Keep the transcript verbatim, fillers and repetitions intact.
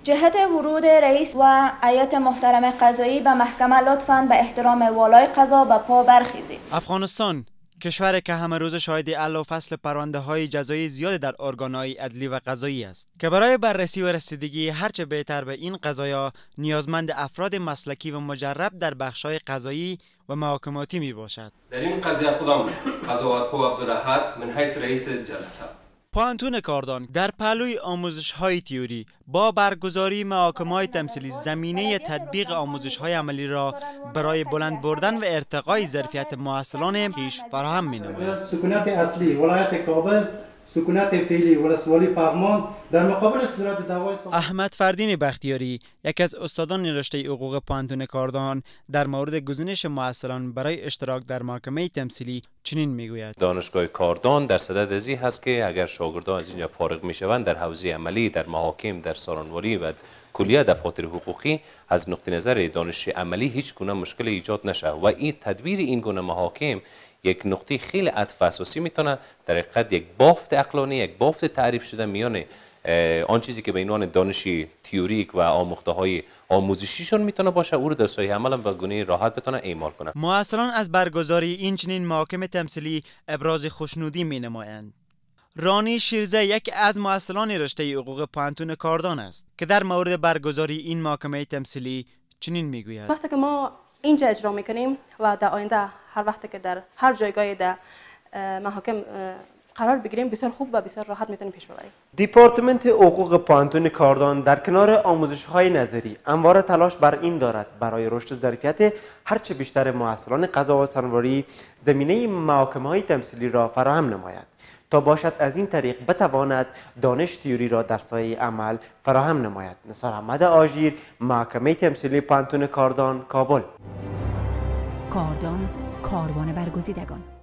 جهت ورود رئیس و هیئت محترم قضایی به محکمه لطفاً به احترام والای قضا به پا برخیزید. افغانستان کشوری که همه روز شاهد حل و فصل پرونده های جزایی زیاد در ارگان‌های عدلی و قضایی است که برای بررسی و رسیدگی هرچه بهتر به این قضایا نیازمند افراد مسلکی و مجرب در بخش‌های قضایی و محاکماتی می باشد. در این قضیه خودم قضاوت‌گو عبدالأحد من حیث رئیس جلسه پوانتون کاردان در پهلوی آموزش‌های تئوری با برگزاری محاکمه‌های تمثیلی زمینه تطبیق آموزش‌های عملی را برای بلند بردن و ارتقای ظرفیت محصلان خویش فراهم می‌نماید. سکونت اصلی ولایت کابل، سکونت فعلی ولسوالی پغمان در مقابل صورت دعوای احمد فردین بختیاری یکی از استادان رشته حقوق پوانتون کاردان در مورد گزینش محصلان برای اشتراک در محاکمه تمثیلی چنین میگوید: دانشگاه کاردان در صدد ازی هست که اگر شاگردان از اینجا فارغ میشوند در حوزه عملی، در محاکم، در سارنواری و کلیه دفاتر حقوقی از نقطه نظر دانش عملی هیچ گونه مشکل ایجاد نشه و این تدبیر این گونه محاکم یک نقطه خیلی عطف اساسی میتونه در حقیقت یک بافت عقلانی، یک بافت تعریف شده میان آن چیزی که به عنوان دانشی تئوریک و آموخته های آموزشیشون میتونه باشه او رو در ساحه عمل به گونه راحت بتونه اعمال کنه. محصلان از برگزاری این چنین محاکم تمثیلی ابراز خوشنودی مینمایند. رانی شیرزه یکی از محصلان رشته حقوق پوانتون کاردان است که در مورد برگزاری این محاکمه تمثیلی چنین میگوید: وقتی که ما اینجا اجرا میکنیم و در آینده هر وقت که در هر جایگاه در محاکم قرار بگیریم بسیار خوب و بسیار راحت میتونیم پیش ببریم. دیپارتمنت حقوق پوانتون کاردان در کنار آموزش‌های نظری همواره تلاش بر این دارد برای رشد ظرفیت هرچه بیشتر محصلان قضا و سارنواری زمینه محاکمه‌های تمثیلی را فراهم نماید تا باشد از این طریق بتواند دانش تئوری را در سایه عمل فراهم نماید. نثار احمد آژیر، محاکمه تمثیلی پوانتون کاردان، کابل. کاردان، کاروان برگزیدگان.